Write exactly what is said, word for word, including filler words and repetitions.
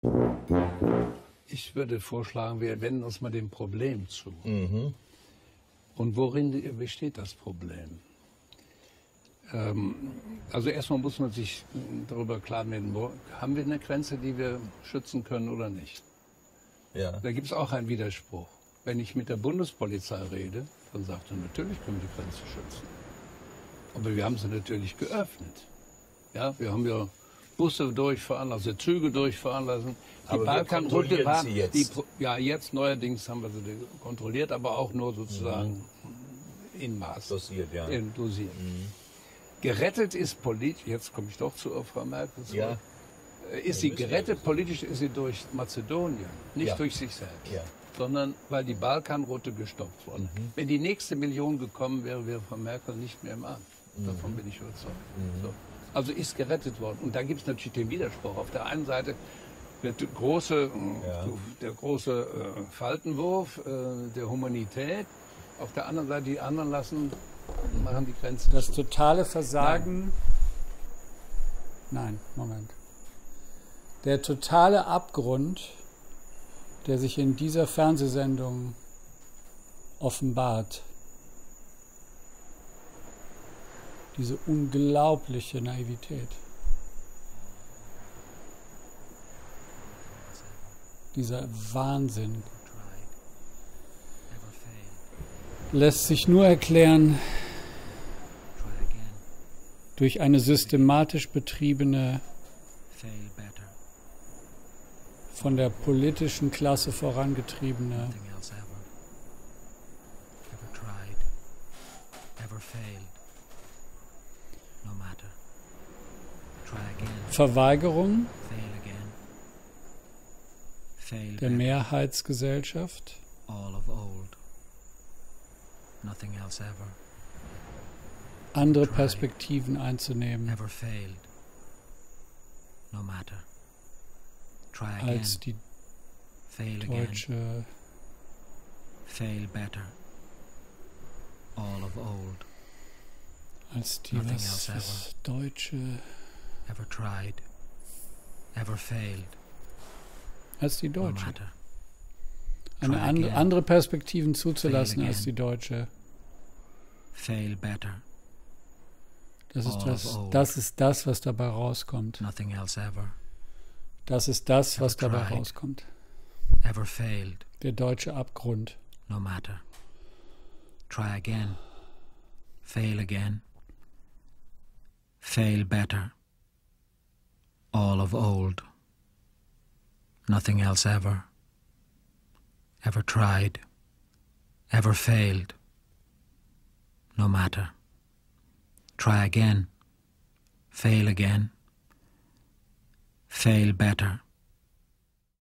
Ich würde vorschlagen, wir wenden uns mal dem Problem zu. Mhm. Und worin besteht das Problem? Ähm, also erstmal muss man sich darüber klar werden, wo, haben wir eine Grenze, die wir schützen können oder nicht? Ja. Da gibt es auch einen Widerspruch. Wenn ich mit der Bundespolizei rede, dann sagt er, natürlich können wir die Grenze schützen. Aber wir haben sie natürlich geöffnet. Ja, wir haben ja Busse durchfahren lassen, Züge durchfahren lassen. Die Aber Balkanroute war, Sie jetzt. Die, ja, jetzt neuerdings haben wir sie kontrolliert, aber auch nur sozusagen mhm. in Maß. Dosiert, ja. In dosiert. Mhm. Gerettet ist politisch, jetzt komme ich doch zu Frau Merkel, ja. ist sie gerettet, politisch ist sie durch Mazedonien, nicht ja. durch sich selbst, ja. sondern weil die Balkanroute gestoppt wurde. Mhm. Wenn die nächste Million gekommen wäre, wäre Frau Merkel nicht mehr im Amt. Mhm. Davon bin ich überzeugt. Mhm. So. Also ist gerettet worden. Und da gibt es natürlich den Widerspruch. Auf der einen Seite wird der große, ja. der große äh, Faltenwurf äh, der Humanität, auf der anderen Seite die anderen lassen, machen die Grenzen. Das totale Versagen. Nein. Nein, Moment. Der totale Abgrund, der sich in dieser Fernsehsendung offenbart, diese unglaubliche Naivität, dieser Wahnsinn, lässt sich nur erklären durch eine systematisch betriebene, von der politischen Klasse vorangetriebene Verweigerung der Mehrheitsgesellschaft andere Perspektiven einzunehmen als die deutsche als die was, was deutsche als die deutsche eine andere, andere Perspektiven zuzulassen als die deutsche. Das ist das, das ist das, was dabei rauskommt. Das ist das, was dabei rauskommt. Der deutsche Abgrund. No matter. Try again. Fail again. Fail better. All of old. Nothing else ever. Ever tried. Ever failed. No matter. Try again. Fail again. Fail better.